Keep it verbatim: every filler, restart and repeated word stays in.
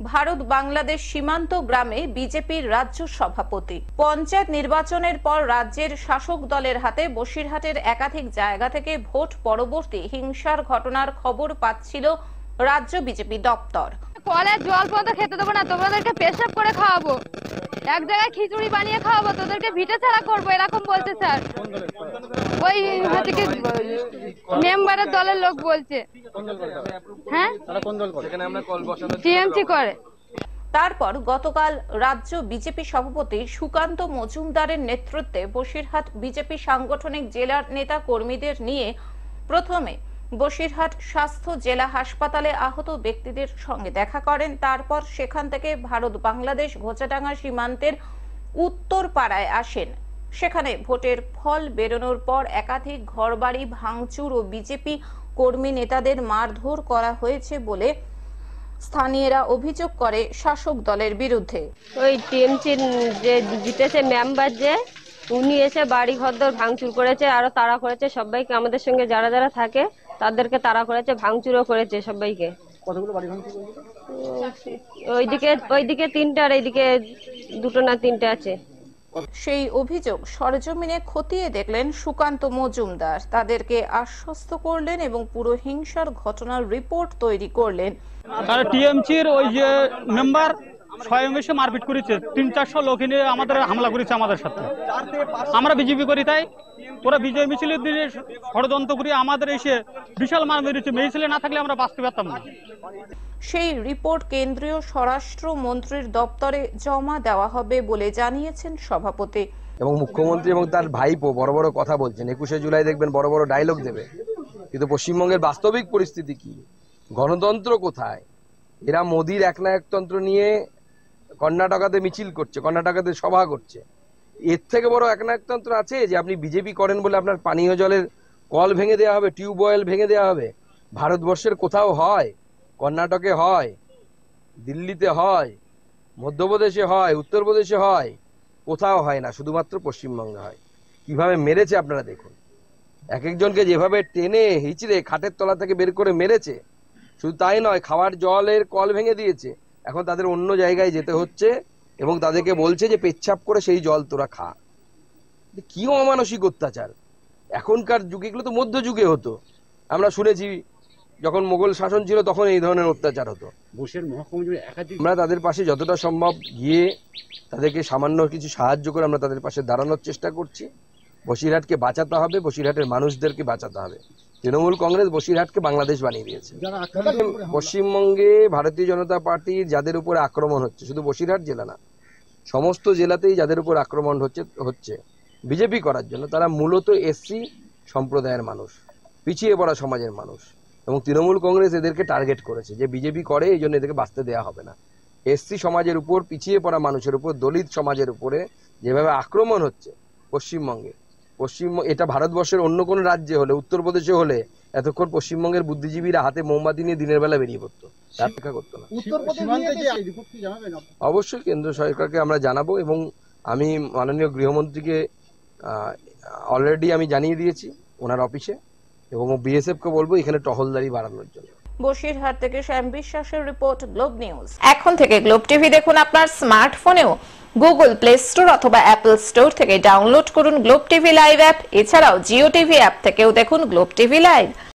ভারত বাংলাদেশ সীমান্ত গ্রামে বিজেপির রাজ্য সভাপতি। পঞ্চায়েত নির্বাচনের পর রাজ্যের শাসক দলের হাতে বসিরহাটের একাধিক জায়গা থেকে ভোট পরবর্তী হিংসার ঘটনার খবর পাচ্ছিল রাজ্য বিজেপি দপ্তর। কলের জল পর্যন্ত খেতে দেবো না, তোমাদেরকে পেশাব করে খাওয়াবো, এক জায়গায় খিচুড়ি বানিয়ে খাওয়াবো, তোদেরকে ভিটে ছাড়া করবো, এরকম বলছে স্যার। ওই থেকে মেম্বারের দলের লোক বলছে। হ্যাঁ, টিএমসি করে। তারপর গতকাল রাজ্য বিজেপি সভাপতি সুকান্ত মজুমদারের নেতৃত্বে বসিরহাট বিজেপি সাংগঠনিক জেলার নেতা কর্মীদের নিয়ে প্রথমে বসিরহাট স্বাস্থ্য জেলা হাসপাতালে আহত ব্যক্তিদের সঙ্গে দেখা করেন। তারপর সেখান থেকে ভারত বাংলাদেশ ঘোচাডাঙ্গা সীমান্তের উত্তর পাড়ায় আসেন। সেখানে ভোটের ফল বেরোনোর পর একাধিক ঘরবাড়ি ভাঙচুর ও বিজেপি কর্মী নেতাদের মারধর করা হয়েছে বলে স্থানীয়রা অভিযোগ করে শাসক দলের বিরুদ্ধে। ওই টিএমসির যে জিতেছে মেম্বার, যে উনি এসে বাড়ি ঘরদর ভাঙচুর করেছে, আরো তাড়া করেছে সবাইকে, আমাদের সঙ্গে যারা যারা থাকে তাদেরকে তাড়া করেছে, ভাঙচুরও করেছে সবাইকে। কতগুলো বাড়ি ভাঙচুর করেছে? ওইদিকে ওইদিকে তিনটা আর এইদিকে দুটো না তিনটা আছে। সেই অভিযোগ সরজমিনে খতিয়ে দেখলেন সুকান্ত মজুমদার। তাদেরকে আশ্বস্ত করলেন এবং পুরো হিংসার ঘটনার রিপোর্ট তৈরি করলেন। তারা টিএমসির ওই যে মেম্বার স্বয়ং এসে মারপিট করেছে, তিন চারশো লোক এনে আমাদের হামলা করেছে আমাদের সাথে। আমরা বিজেপি করি তাই ওরা বিজয় মিছিলের দিনে ষড়যন্ত্র করে আমাদের এসে বিশাল মার মেরেছে। মেয়ে ছেলে না থাকলে আমরা বাঁচতে পারতাম না। সেই রিপোর্ট কেন্দ্রীয় স্বরাষ্ট্র মন্ত্রীর দপ্তরে জমা দেওয়া হবে বলে জানিয়েছেন সভাপতি। এবং মুখ্যমন্ত্রী এবং তার ভাইপো বড় বড় কথা বলছেন, একুশে জুলাই দেখবেন বড় বড় ডায়লগ দেবে, কিন্তু পশ্চিমবঙ্গের বাস্তবিক পরিস্থিতি কি, গণতন্ত্র কোথায়? এরা মোদির একনায়কতন্ত্র নিয়ে কর্ণাটকাতে মিছিল করছে, কর্ণাটকাতে সভা করছে। এর থেকে বড় একনায়কতন্ত্র আছে যে আপনি বিজেপি করেন বলে আপনার পানীয় জলের কল ভেঙে দেওয়া হবে, টিউবওয়েল ভেঙে দেওয়া হবে? ভারতবর্ষের কোথাও হয়? কর্ণাটকে হয়, দিল্লিতে হয়, মধ্যপ্রদেশে হয়, উত্তরপ্রদেশে হয়, কোথাও হয় না, শুধুমাত্র পশ্চিমবঙ্গে হয়। কিভাবে মেরেছে আপনারা দেখুন, এক একজনকে যেভাবে টেনে হিচড়ে খাটের তলা থেকে বের করে মেরেছে। শুধু তাই নয়, খাওয়ার জলের কল ভেঙে দিয়েছে। এখন তাদের অন্য জায়গায় যেতে হচ্ছে এবং তাদেরকে বলছে যে পেচ্ছাপ করে সেই জল তোরা খা। কি অমানসিক অত্যাচার! এখনকার যুগে, এগুলো তো মধ্যযুগে হতো। আমরা শুনেছি যখন মোগল শাসন ছিল তখন এই ধরনের অত্যাচার হতো। আমরা তাদের পাশে যতটা সম্ভব গিয়ে তাদেরকে সামান্য কিছু সাহায্য করে আমরা তাদের পাশে দাঁড়ানোর চেষ্টা করছি। বসিরহাটকে বাঁচাতে হবে, বসিরহাটের মানুষদেরকে বাঁচাতে হবে। তৃণমূল কংগ্রেস বসিরহাটকে বাংলাদেশ বানিয়ে দিয়েছে। পশ্চিমবঙ্গে ভারতীয় জনতা পার্টির যাদের উপরে আক্রমণ হচ্ছে, শুধু বসিরহাট জেলা না, সমস্ত জেলাতেই যাদের উপর আক্রমণ হচ্ছে হচ্ছে বিজেপি করার জন্য, তারা মূলত এসসি সম্প্রদায়ের মানুষ, পিছিয়ে পড়া সমাজের মানুষ। এবং তৃণমূল কংগ্রেস এদেরকে টার্গেট করেছে যে বিজেপি করে, এই জন্য এদেরকে বাঁচতে দেওয়া হবে না। এসসি সমাজের উপর, পিছিয়ে পড়া মানুষের উপর, দলিত সমাজের উপরে যেভাবে আক্রমণ হচ্ছে পশ্চিমবঙ্গে, পশ্চিম এটা ভারতবর্ষের অন্য কোনো রাজ্যে হলে, উত্তরপ্রদেশে হলে এতক্ষণ পশ্চিমবঙ্গের বুদ্ধিজীবীরা হাতে মোমবাতি নিয়ে দিনের বেলা বেরিয়ে পড়তো, তার অপেক্ষা করতো না। অবশ্যই কেন্দ্র সরকারকে আমরা জানাবো এবং আমি মাননীয় গৃহমন্ত্রীকে অলরেডি আমি জানিয়ে দিয়েছি ওনার অফিসে, এবং বিএসএফ কে বলবো এখানে টহলদারি বাড়ানোর জন্য। বসিরহাট থেকে শ্যাম বিশ্বাসের রিপোর্ট, গ্লোব নিউজ। এখন থেকে গ্লোব টিভি দেখুন আপনার স্মার্টফোনেও। গুগল প্লে স্টোর অথবা অ্যাপল স্টোর থেকে ডাউনলোড করুন গ্লোব টিভি লাইভ অ্যাপ। এছাড়াও জিও টিভি অ্যাপ থেকেও দেখুন গ্লোব টিভি লাইভ।